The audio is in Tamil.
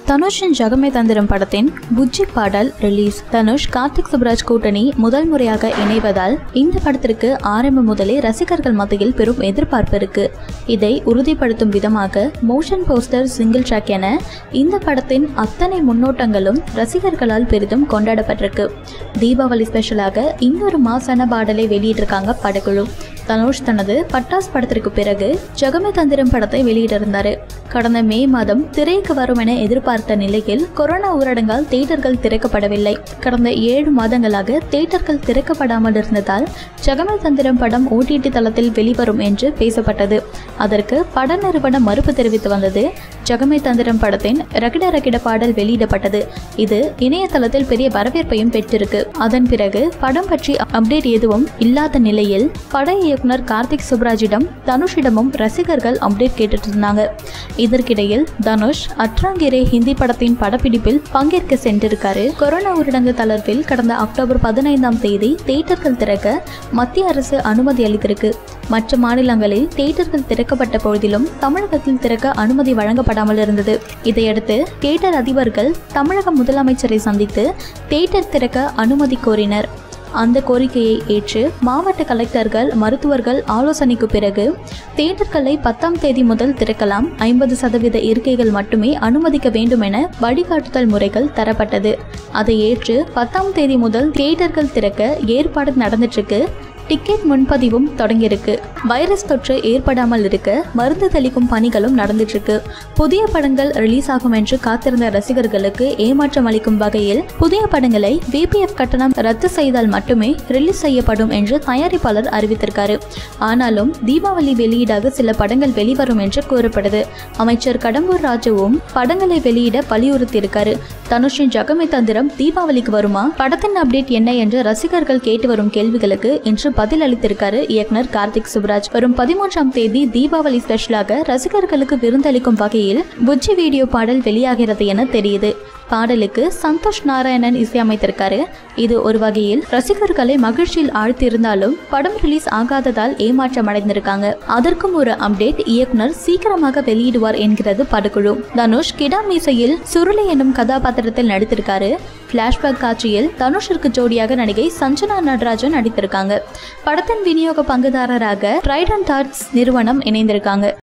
தனுஷின் ஜகமே தந்திரம் படத்தின் புஜ்ஜி பாடல் ரிலீஸ். தனுஷ் கார்த்திக் சுப்ராஜ் கூட்டணி முதல் முறையாக இணைவதால் இந்த படத்திற்கு ஆரம்பம் முதலே ரசிகர்கள் மத்தியில் பெரும் எதிர்பார்ப்பு இருக்கு. இதை உறுதிப்படுத்தும் விதமாக மோஷன் போஸ்டர், சிங்கிள் ட்ராக் என இந்த படத்தின் அத்தனை முன்னோட்டங்களும் ரசிகர்களால் பெரிதும் கொண்டாடப்பட்டிருக்கு. தீபாவளி ஸ்பெஷலாக இன்னொரு மாசான பாடலை வெளியிட்டிருக்காங்க படக்குழு. தனுஷ் தனது பட்டாஸ் படத்திற்கு பிறகு ஜகமே தந்திரம் படத்தை வெளியிட்டிருந்தார். கடந்த மே மாதம் திரைக்கு வரும் என எதிர்பார்த்த நிலையில் கொரோனா ஊரடங்கால் தியேட்டர்கள் திறக்கப்படவில்லை. கடந்த 7 மாதங்களாக தியேட்டர்கள் திறக்கப்படாமல் இருந்ததால் ஜகமே தந்திரம் படம் OTT தளத்தில் வெளிவரும் என்று பேசப்பட்டது. அதற்கு பட நிறுவனம் மறுப்பு தெரிவித்து வந்தது. ஜகமே தந்திரம் படத்தின் ரகிட ரகிட பாடல் வெளியிடப்பட்டது. இது இணையதளத்தில் பெரிய வரவேற்பையும் பெற்றிருக்கு. அதன் பிறகு படம் பற்றி அப்டேட் எதுவும் இல்லாத நிலையில் பட இயக்குனர் கார்த்திக் சுப்ராஜிடம் தனுஷிடமும் ரசிகர்கள் அப்டேட் கேட்டுட்டு இருந்தாங்க. இதற்கிடையில் தனுஷ் அட்ராங்கிரே ஹிந்தி படத்தின் படப்பிடிப்பில் பங்கேற்க சென்றிருக்காரு. கொரோனா ஊரடங்கு தளர்வில் கடந்த அக்டோபர் 15ஆம் தேதி தியேட்டர்கள் திறக்க மத்திய அரசு அனுமதி அளித்திருக்கு. மற்ற மாநிலங்களில் தியேட்டர்கள் திறக்கப்பட்ட போதிலும் தமிழகத்தில் திறக்க அனுமதி வழங்கப்படாமல் இருந்தது. இதையடுத்து தியேட்டர் அதிபர்கள் தமிழக முதலமைச்சரை சந்தித்து தியேட்டர் திறக்க அனுமதி கோரினர். அந்த கோரிக்கையை ஏற்று மாவட்ட கலெக்டர்கள், மருத்துவர்கள் ஆலோசனைக்கு பிறகு தியேட்டர்களை 10ஆம் தேதி முதல் திறக்கலாம், 50% இருக்கைகள் மட்டுமே அனுமதிக்க வேண்டும் என வழிகாட்டுதல் முறைகள் தரப்பட்டது. அதை ஏற்று 10ஆம் தேதி முதல் தியேட்டர்கள் திறக்க ஏற்பாடு நடந்துட்டு இருக்கு. டிக்கெட் முன்பதிவும் தொடங்கியிருக்கு. வைரஸ் தொற்று ஏற்படாமல் இருக்க மருந்து தெளிக்கும் பணிகளும் நடந்துட்டு இருக்கு. புதிய படங்கள் ரிலீஸ் ஆகும் என்று காத்திருந்த ரசிகர்களுக்கு ஏமாற்றம் அளிக்கும் வகையில் புதிய படங்களை VPF கட்டணம் ரத்து செய்தால் மட்டுமே ரிலீஸ் செய்யப்படும் என்று தயாரிப்பாளர் அறிவித்திருக்காரு. ஆனாலும் தீபாவளி வெளியீடாக சில படங்கள் வெளிவரும் என்று கூறப்படுது. அமைச்சர் கடம்பூர் ராஜுவும் படங்களை வெளியிட வலியுறுத்தியிருக்காரு. தனுஷின் ஜகமே தந்திரம் தீபாவளிக்கு வருமா? படத்தின் அப்டேட் என்ன என்று ரசிகர்கள் கேட்டு வரும் கேள்விகளுக்கு இன்று பதில் அளித்திருக்காரு இயக்குனர் கார்த்திக் சுப்ராஜ். வரும் 13ஆம் தேதி தீபாவளி ஸ்பெஷலாக ரசிகர்களுக்கு விருந்தளிக்கும் வகையில் புஜ்ஜி வீடியோ பாடல் வெளியாகிறது என தெரியுது. பாடலுக்கு சந்தோஷ் நாராயணன் இசையமைத்திருக்காரு. இது ஒரு வகையில் ரசிகர்களை மகிழ்ச்சியில் ஆழ்த்தியிருந்தாலும் படம் ரிலீஸ் ஆகாததால் ஏமாற்றம் அடைந்திருக்காங்க. அதற்கும் ஒரு அப்டேட் இயக்குனர் சீக்கிரமாக வெளியிடுவார் என்கிறது படக்குழு. தனுஷ் கிடாமீசையில் சுருளி என்னும் கதாபாத்திரத்தில் நடித்திருக்காரு. பிளாஷ்பேக் காட்சியில் தனுஷிற்கு ஜோடியாக நடிகை சஞ்சனா நடராஜன் நடித்திருக்காங்க. படத்தின் விநியோக பங்குதாரராக ட்ரைடன்ட் ஆர்ட்ஸ் நிறுவனம் இணைந்திருக்காங்க.